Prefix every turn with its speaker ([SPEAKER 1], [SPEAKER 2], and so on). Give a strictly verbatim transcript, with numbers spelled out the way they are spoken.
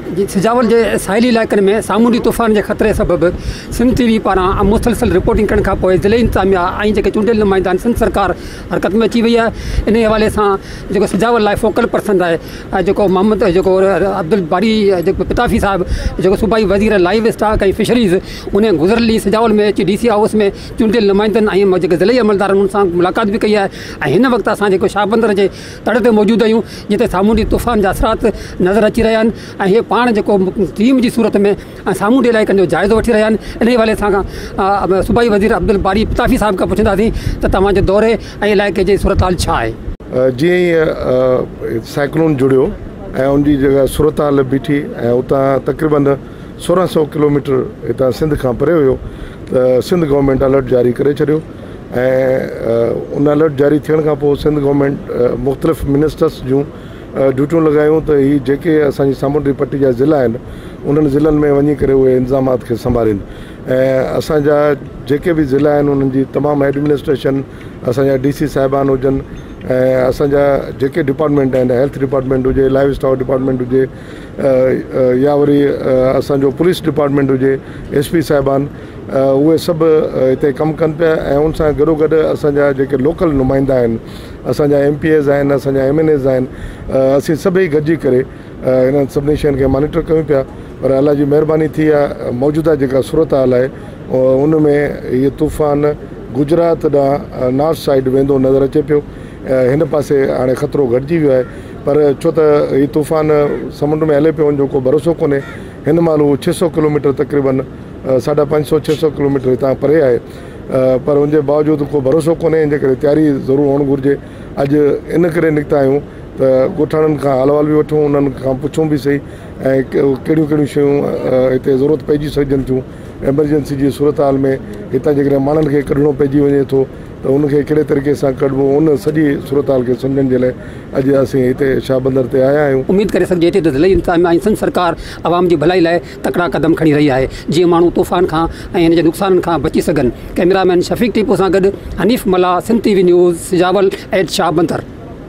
[SPEAKER 1] सिजावल के साहिली इलाइक़नि में सामूंडी तूफ़ान के ख़तरे सबब सिंध टीवी पारां मुसलसल रिपोर्टिंग करण खां पोइ ज़िले इंतज़ामिया ऐं जेके चूंडियल नुमाइंदा आहिनि सिंध सरकार हरकत में अची वई आहे। इन हवाले सां जेको सिजावल लाइ फोकल पर्सन आहे जेको मोहम्मद जेको अब्दुल बारी जेको पिताफ़ी साहिब जेको सूबाई वज़ीर लाइव स्टॉक ऐं फिशरीज़ उन गुज़िरियल सिजावल में अची डी सी हाउस में चूंडियल नुमाइंदनि ऐं जेके ज़िले अमलदारनि सां मुलाक़ात भी कई आहे। ऐं हिन वक़्तु असां जेको शाहबंदर जे तड़ ते मौजूदु आहियूं जिते सामूंडी तूफ़ान जा असरात नज़र अची रहिया आहिनि ऐं इहे पाण जेको टीम जी सूरत में सामूंडी इलाइक़नि जो जाइज़ो वठी रहिया आहिनि। इन हवाले सां सूबाई वज़ीर अब्दुल बारी पिताफ़ी साहिब खां पुछंदासीं त तव्हांजे दौरे ऐं इलाइक़े जी सूरत हाल छा आहे।
[SPEAKER 2] जीअं ई साइक्लोन जुड़ियो ऐं उनजी जगह सूरत हाल बीठी ऐं उतां तक़रीबन सोरहं सौ किलोमीटर हितां सिंध खां परे हुयो त सिंध गवर्नमेंट अलर्ट जारी करे छॾियो ऐं उन अलर्ट जारी थियण खां पोइ सिंध गवर्नमेंट मुख़्तलिफ़ मिनिस्टर्स जूं ड्यूटियूं लॻायूं त ही जेके असांजी सामूंडी पट्टी जा ज़िला आहिनि उन्हनि ज़िलनि में वञी करे उहे इंतज़ामात खे संभालीनि ऐं असांजा जेके बि ज़िला आहिनि उन्हनि जी तमामु एडमिनिस्ट्रेशन असांजा डी सी साहिबान हुजनि ऐं असांजा जेके डिपार्टमेंट आहिनि हेल्थ डिपार्टमेंट हुजे लाइव स्टॉक डिपार्टमेंट हुजे या वरी असांजो पुलिस डिपार्टमेंट हुजे एस पी साहिबान उहे सभु हिते कमु कनि पिया ऐं उन सां गॾोगॾु असांजा जेके लोकल नुमाइंदा आहिनि असांजा एम पी एज़ आहिनि असांजा एम एन एज़ आहिनि असीं सभई गॾिजी करे हिननि सभिनी शयुनि खे मॉनिटर कयूं पिया। पर अलाह जी महिरबानी थी आहे मौजूदा जेका सूरत हाल आहे उन में इहे तूफ़ान गुजरात ॾांहुं नॉर्थ साइड वेंदो नज़र अचे पियो। हिन पासे हाणे ख़तरो घटिजी वियो आहे पर छो त हीउ तूफ़ान समुंड में हले पियो उनजो को भरोसो कोन्हे। हिन महिल उहो छह सौ किलोमीटर तक़रीबन साढा पंज सौ छह सौ किलोमीटर हितां परे आहे पर उनजे बावजूदि को भरोसो कोन्हे इन जे करे तयारी ज़रूरु हुअणु घुरिजे। अॼु इन करे निकिता आहियूं त ॻोठाणनि खां हाल वाल बि वठूं उन्हनि खां पुछूं बि सही ऐं कहिड़ियूं कहिड़ियूं शयूं हिते ज़रूरत पइजी सघजनि थियूं एमरजेंसी जी सूरत हाल में हितां जेकॾहिं माण्हुनि खे कढणो पइजी वञे थो त उनखे कहिड़े तरीक़े सां कढिबो उन सॼी सूरत हाल खे सम्झण जे लाइ अॼु असीं हिते शाहबंदर ते आया आहियूं।
[SPEAKER 1] उमेद करे सघिजे थी त ज़िले इंतज़ामिया ऐं सिंध सरकार आवाम जी भलाई लाइ तकड़ा क़दम खणी रही आहे जीअं माण्हू तूफ़ान खां ऐं हिन जे नुक़साननि खां बची सघनि। कैमरामैन शफ़ीक टीपो सां गॾु Hanif Mallah Sindh TV news Sujawal at Shahbandar.